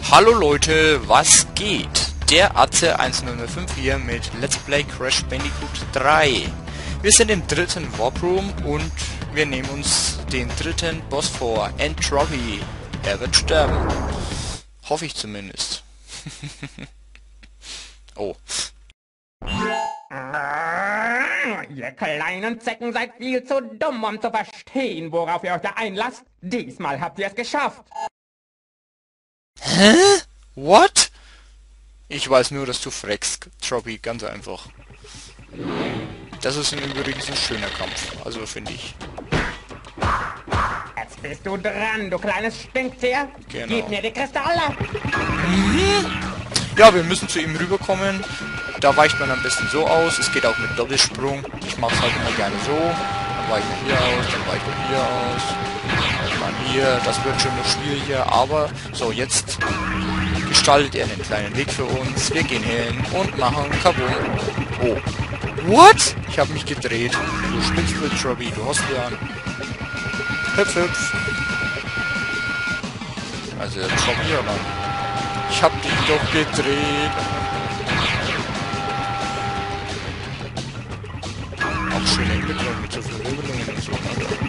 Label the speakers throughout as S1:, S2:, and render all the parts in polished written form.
S1: Hallo Leute, was geht? Der Atze1005 hier mit Let's Play Crash Bandicoot 3. Wir sind im dritten Warp-Room und wir nehmen uns den dritten Boss vor, N-Tropy. Er wird sterben. Hoffe ich zumindest. Oh.
S2: Ihr kleinen Zecken seid viel zu dumm, um zu verstehen, worauf ihr euch da einlasst. Diesmal habt ihr es geschafft.
S1: Hä? What? Ich weiß nur, dass du freckst, Tropy, ganz einfach. Das ist im Übrigen ein schöner Kampf, also finde ich.
S2: Jetzt bist du dran, du kleines Stinktier.
S1: Genau.
S2: Gib mir die Kristalle.
S1: Ja, wir müssen zu ihm rüberkommen. Da weicht man am besten so aus. Es geht auch mit Doppelsprung. Ich mache es halt immer gerne so. Dann weiche ich hier aus, dann weiche ich hier aus. Dann hier. Das wird schon noch schwieriger. Aber so, jetzt gestaltet er einen kleinen Weg für uns. Wir gehen hin und machen Kabum. Oh. What? Ich habe mich gedreht. Du spinnst mit Tropy. Du hast mir an. Hüpf, hüpf. Also, Tropy oder? Ich hab dich doch gedreht. Auch schöne Entwicklung mit so vielen Regelungen und so.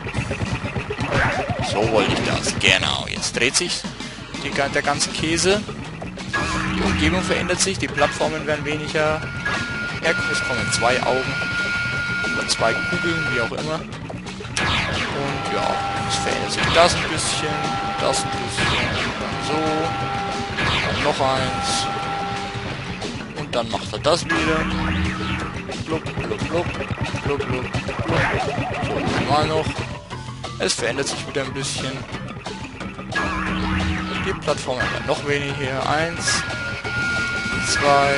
S1: So wollte ich das. Genau. Jetzt dreht sich der ganze Käse. Die Umgebung verändert sich. Die Plattformen werden weniger. Es kommen 2 Augen. Oder 2 Kugeln, wie auch immer. Und ja, es verändert sich das ein bisschen. Das ein bisschen. Dann so. Dann noch eins. Und dann macht er das wieder. Blub, blub, blub, blub, blub, blub. So, mal noch. Es verändert sich wieder ein bisschen. Die Plattformen werden noch weniger. 1, 2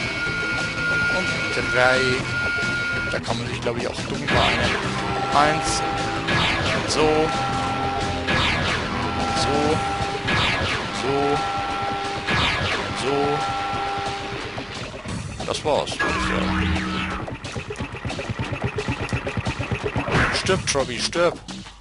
S1: und 3. Da kann man sich, glaube ich, auch dumm beeilen. 1. So. So. So. So. Das war's, würde ich sagen. Stirb, Tropy, stirb.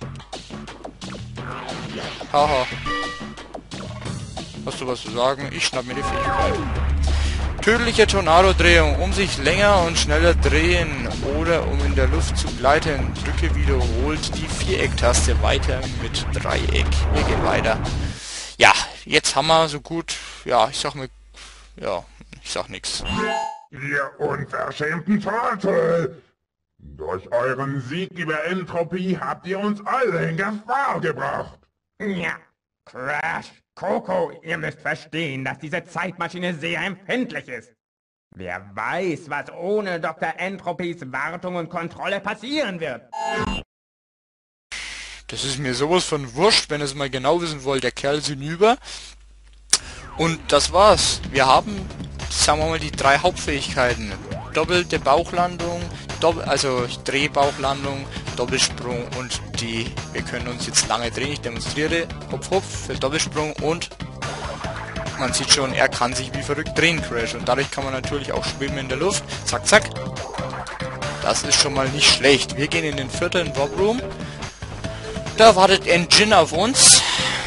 S1: Haha. Hast du was zu sagen? Ich schnapp mir die Fähigkeit. Tödliche Tornado-Drehung. Um sich länger und schneller drehen oder um in der Luft zu gleiten, drücke wiederholt die Viereck-Taste weiter mit Dreieck. Wir gehen weiter. Ja, jetzt haben wir so gut... Ja, ich sag nix.
S3: Ihr unverschämten Trottel! Durch euren Sieg über Entropie habt ihr uns alle in Gefahr gebracht.
S2: Ja, Crash, Coco, ihr müsst verstehen, dass diese Zeitmaschine sehr empfindlich ist. Wer weiß, was ohne Dr. Entropies Wartung und Kontrolle passieren wird.
S1: Das ist mir sowas von wurscht, wenn ihr es mal genau wissen wollt. Der Kerl ist hinüber. Und das war's. Wir haben, sagen wir mal, die 3 Hauptfähigkeiten. Doppelte Bauchlandung, also Drehbauchlandung, Doppelsprung und wir können uns jetzt lange drehen. Ich demonstriere. Hopf, hopf für Doppelsprung und man sieht schon, er kann sich wie verrückt drehen, Crash. Und dadurch kann man natürlich auch schwimmen in der Luft. Zack, zack. Das ist schon mal nicht schlecht. Wir gehen in den 4. Warp-Room. Da wartet Engine auf uns.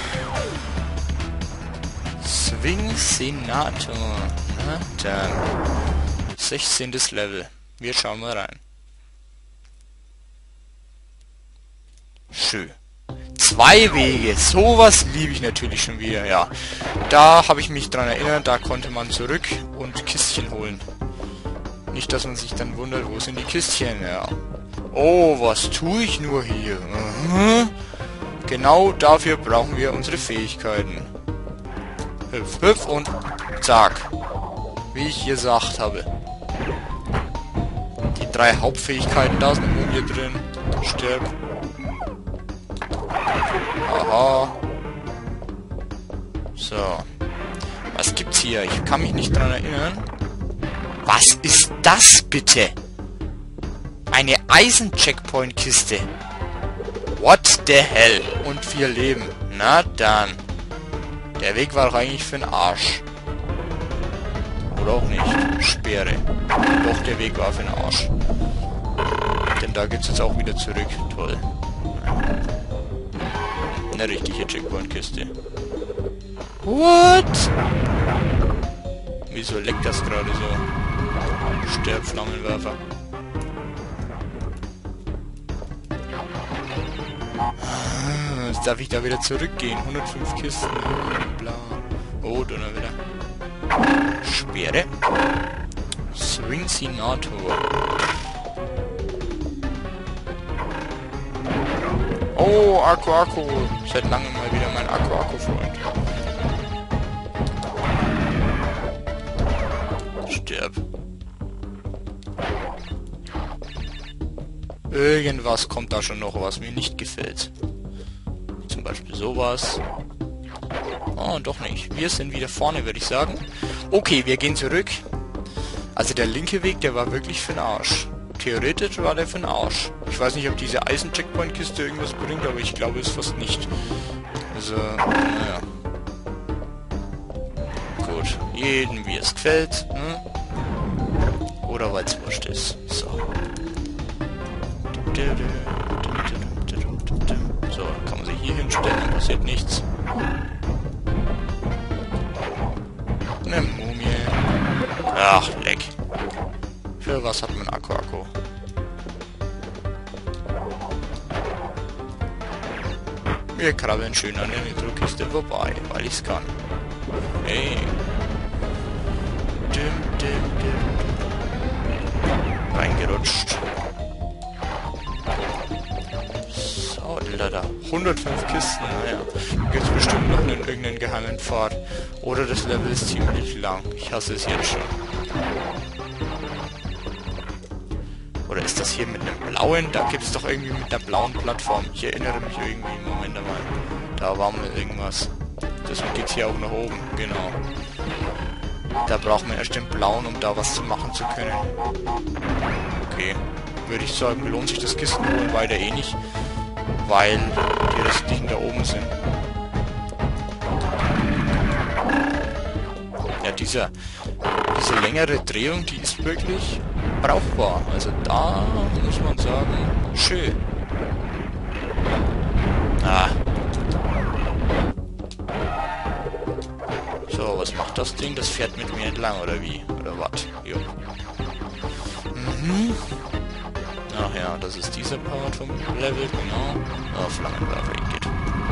S1: Swing Senator. Na dann. 16. Level. Wir schauen mal rein. Schön. 2 Wege. Sowas liebe ich natürlich schon wieder, ja. Da habe ich mich dran erinnert, da konnte man zurück und Kistchen holen. Nicht, dass man sich dann wundert, wo sind die Kistchen, ja. Oh, was tue ich nur hier? Genau dafür brauchen wir unsere Fähigkeiten. Hüpf, hüpf und zack. Wie ich gesagt habe. Die 3 Hauptfähigkeiten, da ist eine Mumie drin. Stirb. Aha. So. Was gibt's hier? Ich kann mich nicht dran erinnern. Was ist das bitte? Eine Eisen-Checkpoint-Kiste. What the hell? Und 4 Leben. Na dann. Der Weg war doch eigentlich für den Arsch. Oder auch nicht. Speere. Doch, der Weg war für den Arsch. Denn da geht's jetzt auch wieder zurück. Toll. Eine richtige Checkpoint-Kiste. What? Wieso leckt das gerade so? Stirb, Flammenwerfer. Jetzt darf ich da wieder zurückgehen. 105 Kisten. Bla. Oh, da wieder. Speere. Swing-Senator. Oh, Akku. Seit langem mal wieder mein Akku-Freund. Stirb. Irgendwas kommt da schon noch, was mir nicht gefällt. Zum Beispiel sowas. Oh, doch nicht. Wir sind wieder vorne, würde ich sagen. Okay, wir gehen zurück. Also der linke Weg, der war wirklich für den Arsch. Theoretisch war der für den Arsch. Ich weiß nicht, ob diese Eisen-Checkpoint-Kiste irgendwas bringt, aber ich glaube es fast nicht. Also, naja. Gut. Jeden wie es gefällt. Oder weil es wurscht ist. So. So, kann man sich hier hinstellen, dann passiert nichts. Eine Mumie. Ach, leck. Für was hat man Akku? Wir krabbeln schön an der Nitrokiste vorbei, weil ich's kann. Hey. Reingerutscht. So, da. 105 Kisten, naja. Gibt's bestimmt noch einen irgendeinen geheimen Pfad. Oder das Level ist ziemlich lang. Ich hasse es jetzt schon. Oder ist das hier mit einem blauen? Da gibt es doch irgendwie mit einer blauen Plattform. Ich erinnere mich irgendwie. Moment mal. Da war mal irgendwas. Deswegen geht es hier auch nach oben. Genau. Da braucht man erst den blauen, um da was zu machen zu können. Okay. Würde ich sagen, lohnt sich das Kistenholen weiter eh nicht. Weil die restlichen da oben sind. Ja, diese längere Drehung, die ist wirklich brauchbar. Also da muss man sagen, schön. Ah. So, was macht das Ding? Das fährt mit mir entlang, oder wie? Oder was? Jo. Ach ja, das ist dieser Part vom Level, genau. Oh, Flammenwerfer, geht.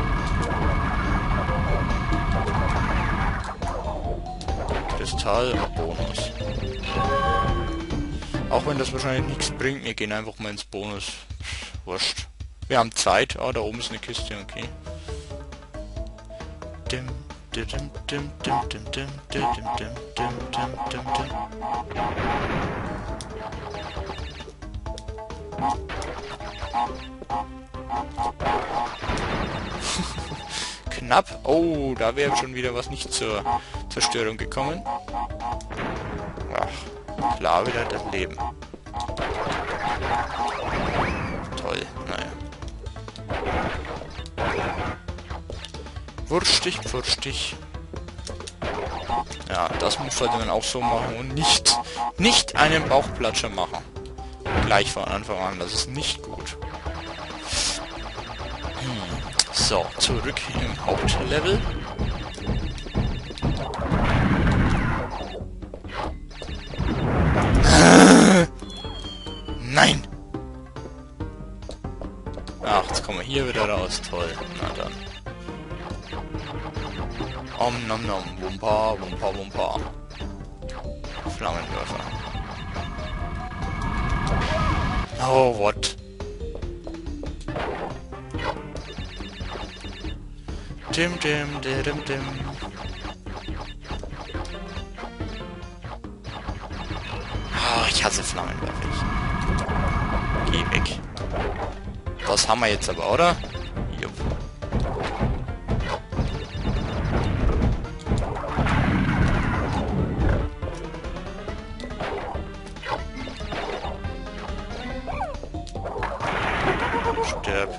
S1: Kristall-Bonus. Auch wenn das wahrscheinlich nichts bringt, wir gehen einfach mal ins Bonus. Wurscht. Wir haben Zeit. Oh, da oben ist eine Kiste, okay. Knapp. Oh, da wäre schon wieder was nicht zur Zerstörung gekommen. Ach, klar wieder das Leben. Toll, naja. Wurstig, pfurstig. Ja, das sollte man auch so machen und nicht einen Bauchplatscher machen. Gleich von Anfang an, das ist nicht gut. So, zurück im Hauptlevel. Nein! Ach, jetzt kommen wir hier wieder raus. Toll. Na dann. Om nom nom. Wumpa, wumpa, wumpa. Flammenwerfer. Oh, what? Dim, dim, dim, dim. Oh, ich hasse Flammenwerfer. Geh weg. Das haben wir jetzt aber, oder? Jupp. Stirb.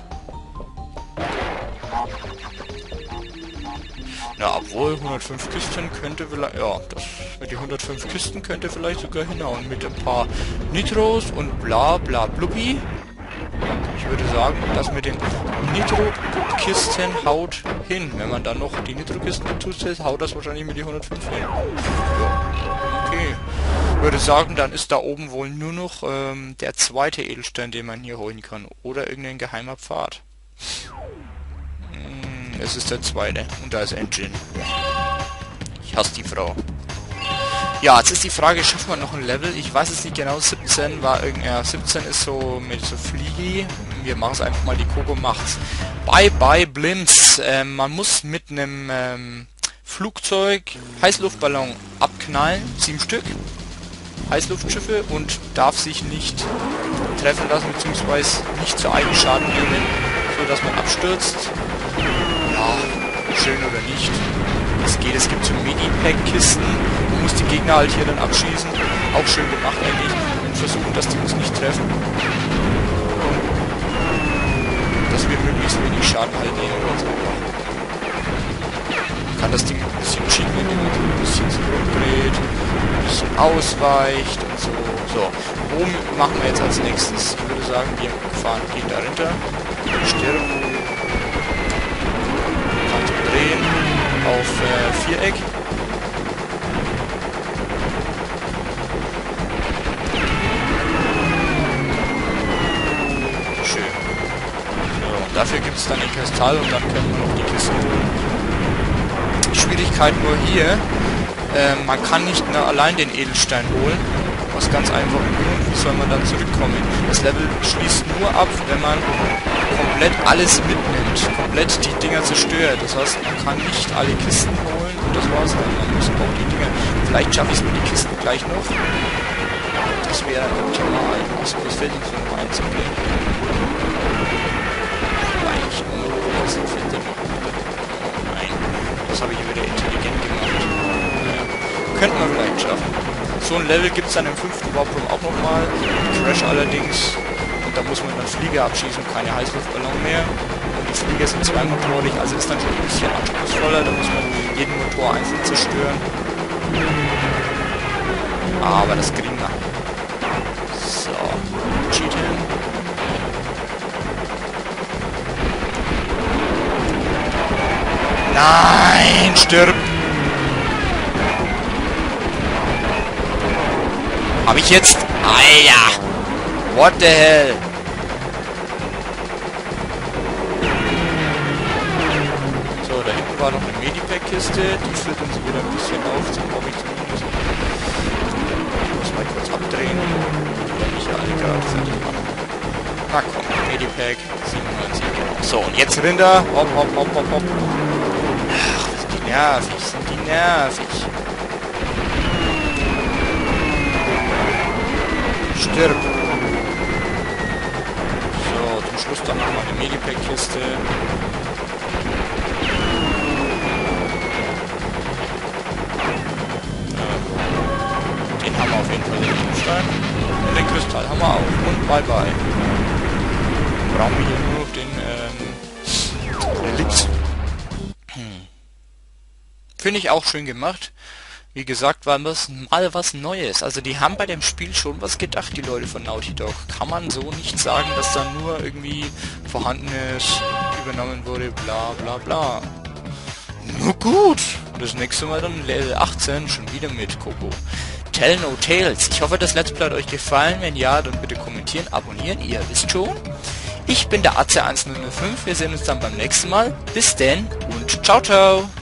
S1: Ja, obwohl 105 Kisten könnte vielleicht... Ja, das mit den 105 Kisten könnte vielleicht sogar hinhauen. Mit ein paar Nitros und bla bla blubbi. Ich würde sagen, das mit den Nitro-Kisten haut hin. Wenn man dann noch die Nitro-Kisten tut, haut das wahrscheinlich mit die 105 hin. Ja. Okay. Ich würde sagen, dann ist da oben wohl nur noch der zweite Edelstein, den man hier holen kann. Oder irgendein geheimer Pfad. Es ist der zweite. Und da ist Engine. Ich hasse die Frau. Ja, jetzt ist die Frage, schafft man noch ein Level? Ich weiß es nicht genau, 17 war irgendein... 17 ist so mit so Fliegi. Wir machen es einfach mal, die Coco macht's. Bye bye Blimps. Man muss mit einem Flugzeug Heißluftballon abknallen. 7 Stück. Heißluftschiffe und darf sich nicht treffen lassen, beziehungsweise nicht zu Eigenschaden nehmen, so dass man abstürzt. Ja, schön oder nicht. Es geht, es gibt so Mini-Pack-Kisten, man muss die Gegner halt hier dann abschießen. Auch schön gemacht eigentlich. Und versuchen, dass die uns nicht treffen. Dass wir möglichst wenig Schaden halt nehmen oder so machen. Man kann das Ding ein bisschen schicken, indem man ein bisschen sich rumdreht, ein bisschen ausweicht und so. So, wo machen wir jetzt als nächstes? Ich würde sagen, wir fahren, gehen dahinter, stirben, Kante drehen, auf Viereck. Schön. So, und dafür gibt es dann den Kristall und dann können wir noch die Kiste holen. Schwierigkeit nur hier, man kann nicht nur allein den Edelstein holen, aus ganz einfachen Grund, wie soll man dann zurückkommen? Das Level schließt nur ab, wenn man komplett alles mitnimmt, komplett die Dinger zerstört. Das heißt, man kann nicht alle Kisten holen und das war's dann. Man muss auch die Dinger. Vielleicht schaffe ich es mit den Kisten gleich noch. Das wäre optimal. Also das fällt uns noch einzubringen. Vielleicht nur das fällt dann noch. Nein, das habe ich wieder intelligent gemacht. Naja, könnte man vielleicht schaffen. So ein Level gibt es dann im 5. Warp-Room auch nochmal. Crash allerdings. Und da muss man dann Flieger abschießen, keine Heißluftballon mehr. Und die Flieger sind zweimotorig, also ist dann schon ein bisschen anspruchsvoller. Da muss man jeden Motor einzeln zerstören. Aber das kriegen wir. So, cheaten. Nein, stirb! Hab ich jetzt... Alter! What the hell? So, da hinten war noch eine Medipack-Kiste. Die führt uns wieder ein bisschen auf. So glaube ich zumindest. Ich muss mal kurz abdrehen. Die nicht alle gerade fertig machen. Na komm, Medipack. 97, genau. So, und jetzt Rinder. Hopp, hopp, hopp, hopp, hopp. Ach, sind die nervig. Sind die nervig. Stirb! So, zum Schluss dann nochmal eine Medipack-Kiste. Den haben wir auf jeden Fall, den Edelstein. Und den Kristall haben wir auch. Und bye bye. Dann brauchen wir hier nur noch den Relikt. Finde ich auch schön gemacht. Wie gesagt, war das mal was Neues. Also die haben bei dem Spiel schon was gedacht, die Leute von Naughty Dog. Kann man so nicht sagen, dass da nur irgendwie Vorhandenes übernommen wurde, bla bla bla. Nur gut. Das nächste Mal dann Level 18, schon wieder mit Coco. Tell No Tales. Ich hoffe, das Let's Play hat euch gefallen. Wenn ja, dann bitte kommentieren, abonnieren. Ihr wisst schon. Ich bin der AC1005. Wir sehen uns dann beim nächsten Mal. Bis denn und ciao, ciao.